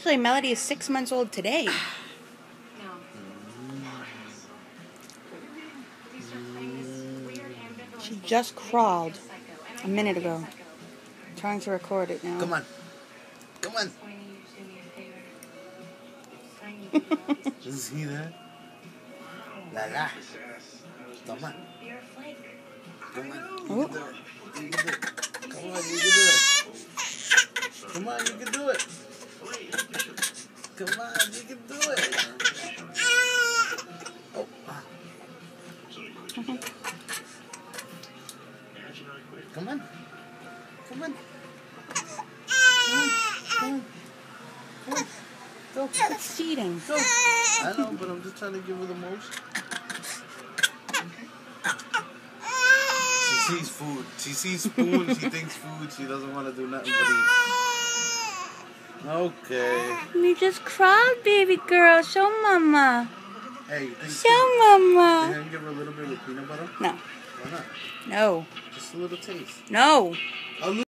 Actually, Melody is 6 months old today. She just crawled a minute ago. Trying to record it now. Come on. Come on. See that? La la. Come on. Come on. You can do it. Come on, you can do it. Come on, you can do it. Come on, you can do it. Oh. Come on. Come on. Come on. Come on. Come on. Go. It's cheating. Go. I know, but I'm just trying to give her the most. She sees food. She sees spoon. She thinks food. She doesn't want to do nothing but eat. Okay. You just crawled, baby girl. Show mama. Hey, you think Show mama. can I give her a little bit with peanut butter? No. Why not? No. Just a little taste. No.